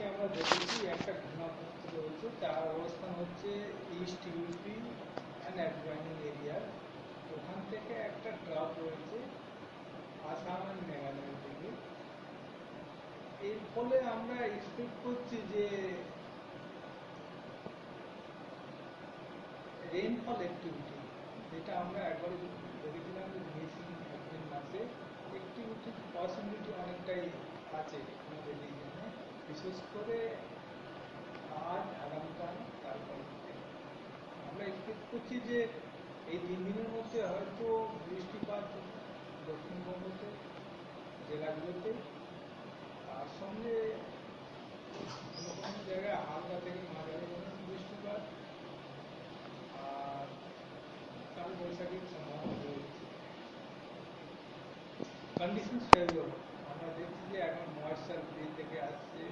আমরা দেখেছি একটা ঘূর্ণাবর্ত রয়েছে, তার অবস্থান হচ্ছে east UP and adjoining area. ওখান থেকে একটা ট্রাফ রয়েছে আসাম অ্যান্ড মেঘালয়ের দিকে। এর ফলে আমরা এক্সপেক্ট করছি যে রেইনফল অ্যাক্টিভিটি, যেটা আমরা একবার দেখেছিলাম যে মেসি এপ্রিল মাসে, অ্যাক্টিভিটির পসিবিলিটি অনেকটাই আছে আমাদের রিজনে, বিশেষ করে আজ আগামীকাল তারপর আমরা এক্সপেক্ট করছি যে এই 3 দিনের মধ্যে হয়তো বৃষ্টিপাত দক্ষিণবঙ্গতে জেলাগুলোতে, তার সঙ্গে কোনো কোনো জায়গায় হালকা থেকে মাঝারি বৃষ্টিপাত আর কাল বৈশাখীর সম্ভাবনা রয়েছে। Condition favourable. আমরা দেখছি যে এখন ময়েশ্চার ব্রিজ থেকে আসছে,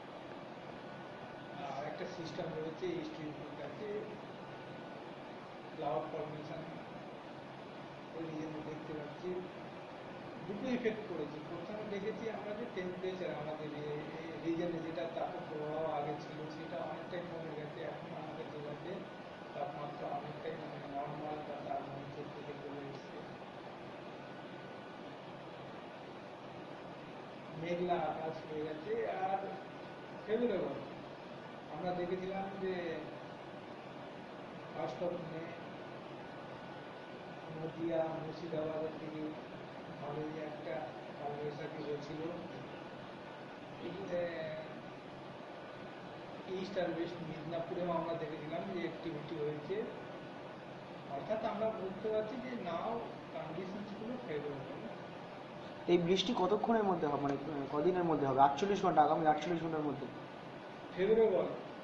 আর একটা সিস্টেম রয়েছে ইস্ট ইউপির কাছে, ক্লাউড ফর্মেশন ওই রিজনে দেখতে পাচ্ছি। দুটো ইফেক্ট করেছে। প্রথমে দেখেছি আমরা যে টেম্পারেচার আমাদের রিজনে যেটা তাপপ্রবাহ আগে ছিল সেটা অনেকটাই কমে গেছে। এখন আমাদের জেলাতে তাপমাত্রা অনেকটাই নর্মাল বা তার মধ্যে থেকে চলে এসছে। মেঘলা আকাশ হয়ে গেছে আর ফেভারেবল। আমরা দেখেছিলাম যে ফার্স্ট অফ মে নদিয়া মুর্শিদাবাদের দিকে ভালোই একটা কালবৈশাখী হয়েছিল। ইস্ট আর ওয়েস্ট মিদনাপুরেও আমরা দেখেছিলাম যে অ্যাক্টিভিটি হয়েছে। অর্থাৎ আমরা বুঝতে পারছি যে নাও কন্ডিশনসগুলো ফেভারেবল। এই বৃষ্টি কতক্ষণের মধ্যে হবে, মানে কদিনের মধ্যে হবে? 48 ঘন্টা, আগামী 48 ঘন্টার মধ্যে ফেভারেবল।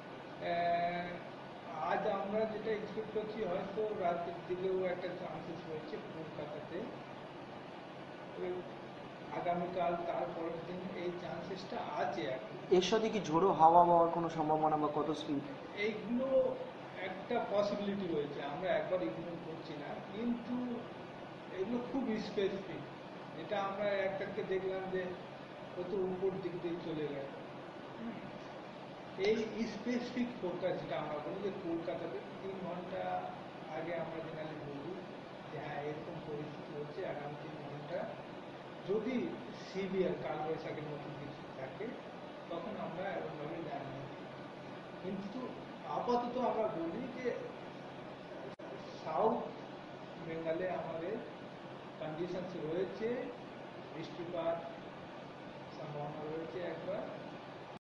আজ আমরা যেটা এক্সপেক্ট করছি হয়তো রাতের দিকেও একটা চান্সেস রয়েছে কলকাতাতে। আগামীকাল তারপরের দিন এই চান্সেসটা আছে। এর সাথে কি ঝোড়ো হাওয়া পাওয়ার কোনো সম্ভাবনা বা কত স্পিড? এইগুলো একটা পসিবিলিটি রয়েছে, আমরা একবার ইগনোর করছি না, কিন্তু এগুলো খুব স্পেসিফিক। যেটা আমরা একটাকে দেখলাম যে কত উপর দিক দিয়ে চলে গেল। এই স্পেসিফিক ফোরকাস্ট যেটা আমরা বলি যে কলকাতাতে 3 ঘন্টা আগে আমরা জেনারেলি বলি যে হ্যাঁ এরকম পরিস্থিতি হচ্ছে আগামী 3 ঘন্টা, যদি সিভিয়ার কালবৈশাখীর মতো কিছু থাকে তখন আমরা এরকমভাবে জানি। কিন্তু আপাতত আমরা বলি যে সাউথ বেঙ্গলে আমাদের কন্ডিশনস রয়েছে, বৃষ্টিপাত সম্ভাবনা রয়েছে একবার।